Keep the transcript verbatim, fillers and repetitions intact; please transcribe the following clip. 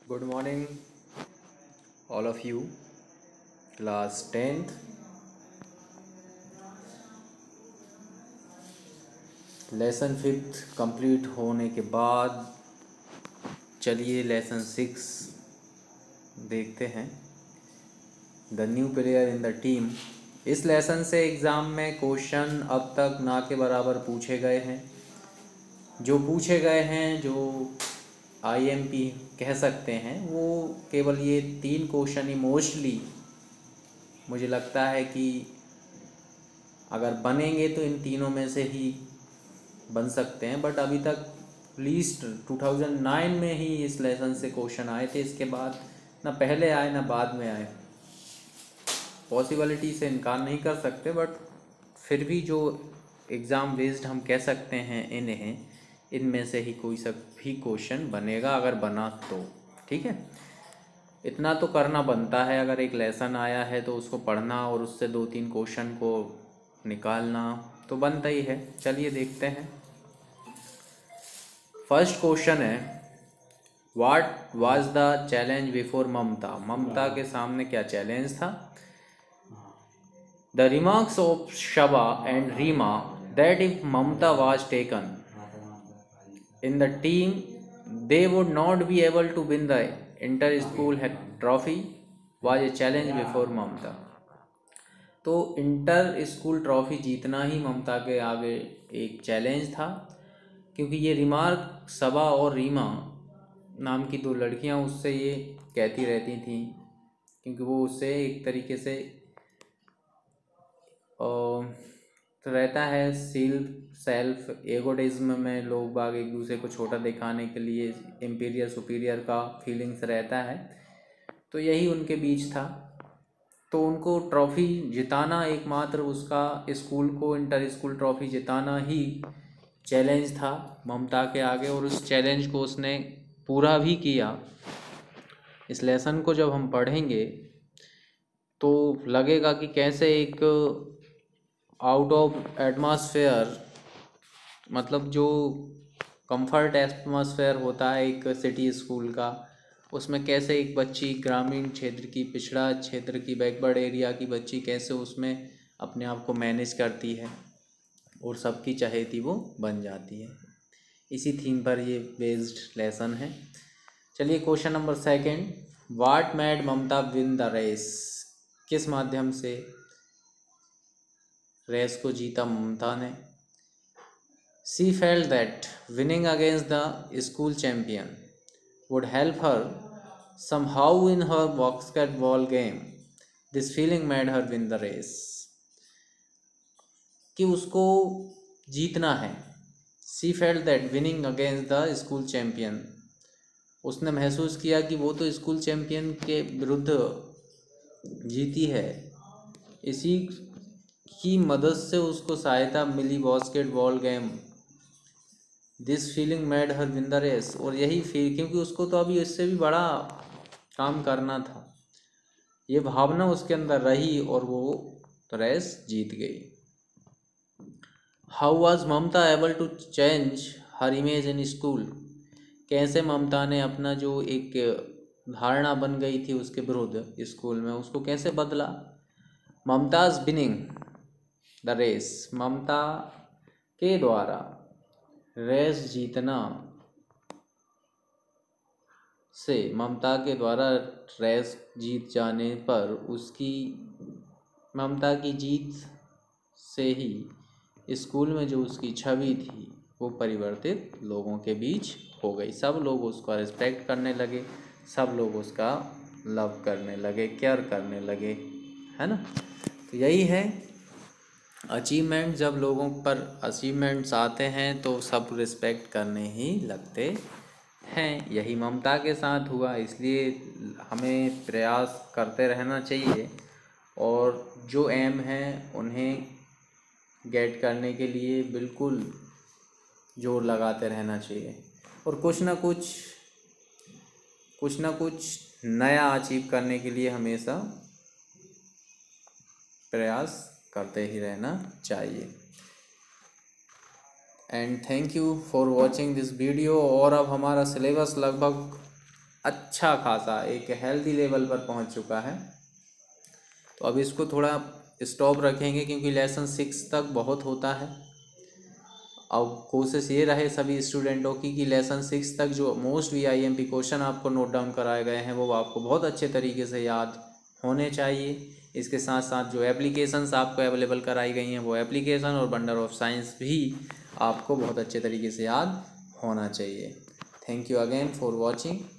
Good morning, all of you. Class tenth, lesson fifth complete होने के बाद चलिए लेसन सिक्स देखते हैं। The new player in the team. इस लेसन से एग्ज़ाम में क्वेश्चन अब तक ना के बराबर पूछे गए हैं। जो पूछे गए हैं, जो आईएमपी कह सकते हैं, वो केवल ये तीन क्वेश्चन ही मोस्टली मुझे लगता है कि अगर बनेंगे तो इन तीनों में से ही बन सकते हैं। बट अभी तक लीस्ट टू थाउज़ेंड नाइन में ही इस लेसन से क्वेश्चन आए थे। इसके बाद ना पहले आए ना बाद में आए। पॉसिबिलिटी से इनकार नहीं कर सकते, बट फिर भी जो एग्ज़ाम बेस्ड हम कह सकते हैं इन्हें, इनमें से ही कोई सा भी क्वेश्चन बनेगा अगर बना तो। ठीक है, इतना तो करना बनता है। अगर एक लेसन आया है तो उसको पढ़ना और उससे दो तीन क्वेश्चन को निकालना तो बनता ही है। चलिए देखते हैं। फर्स्ट क्वेश्चन है, what was the challenge before Mamata. Mamata के सामने क्या चैलेंज था? The remarks of Shaba and Reema that if Mamata was taken in the team they would not be able to win the inter-school trophy was a challenge before Mamata. तो inter school trophy जीतना ही ममता के आगे एक challenge था, क्योंकि ये रिमार्क सबा और रीमा नाम की दो लड़कियां उससे ये कहती रहती थीं, क्योंकि वो उससे एक तरीके से तो रहता है सेल्फ सेल्फ एगोटिज्म में लोग बाग एक दूसरे को छोटा दिखाने के लिए इम्पीरियर सुपीरियर का फीलिंग्स रहता है। तो यही उनके बीच था। तो उनको ट्रॉफ़ी जिताना एकमात्र उसका स्कूल को इंटर स्कूल ट्रॉफ़ी जिताना ही चैलेंज था ममता के आगे, और उस चैलेंज को उसने पूरा भी किया। इस लेसन को जब हम पढ़ेंगे तो लगेगा कि कैसे एक आउट ऑफ एटमॉस्फेयर, मतलब जो कंफर्ट एटमॉस्फेयर होता है एक सिटी स्कूल का, उसमें कैसे एक बच्ची ग्रामीण क्षेत्र की, पिछड़ा क्षेत्र की, बैकवर्ड एरिया की बच्ची कैसे उसमें अपने आप को मैनेज करती है और सबकी चहेती वो बन जाती है। इसी थीम पर ये बेस्ड लेसन है। चलिए question number second, what made Mamata win the race. किस माध्यम से रेस को जीता ममता ने? She felt that winning against the school champion would help her somehow in her basketball game. This feeling made her win the race. कि उसको जीतना है। She felt that winning against the school champion, उसने महसूस किया कि वो तो स्कूल चैम्पियन के विरुद्ध जीती है, इसी की मदद से उसको सहायता मिली basketball game. This feeling made her win the race, और यही फील, क्योंकि उसको तो अभी इससे भी बड़ा काम करना था, ये भावना उसके अंदर रही और वो रेस जीत गई। How was Mamata able to change her image in school. कैसे ममता ने अपना जो एक धारणा बन गई थी उसके विरुद्ध स्कूल में, उसको कैसे बदला? Mamata's winning the race, Mamata के द्वारा रेस जीतना से, ममता के द्वारा रेस जीत जाने पर उसकी, ममता की जीत से ही स्कूल में जो उसकी छवि थी वो परिवर्तित लोगों के बीच हो गई। सब लोग उसका रिस्पेक्ट करने लगे, सब लोग उसका लव करने लगे, केयर करने लगे, है ना। तो यही है अचीवमेंट। जब लोगों पर अचीवमेंट्स आते हैं तो सब रिस्पेक्ट करने ही लगते हैं। यही ममता के साथ हुआ, इसलिए हमें प्रयास करते रहना चाहिए और जो एम हैं उन्हें गेट करने के लिए बिल्कुल जोर लगाते रहना चाहिए, और कुछ ना कुछ कुछ ना कुछ नया अचीव करने के लिए हमेशा प्रयास करते ही रहना चाहिए। And thank you for watching this video. और अब हमारा सिलेबस लगभग अच्छा खासा एक हेल्दी लेवल पर पहुंच चुका है। तो अब इसको थोड़ा स्टॉप रखेंगे क्योंकि लेसन सिक्स तक बहुत होता है। अब कोशिश ये रहे सभी स्टूडेंटों की कि लेसन सिक्स तक जो most V I M P question आपको नोट डाउन कराए गए हैं वो आपको बहुत अच्छे तरीके से याद होने चाहिए। इसके साथ साथ जो एप्लीकेशंस आपको अवेलेबल कराई गई हैं वो एप्लीकेशन और बंडल ऑफ साइंस भी आपको बहुत अच्छे तरीके से याद होना चाहिए। Thank you again for watching.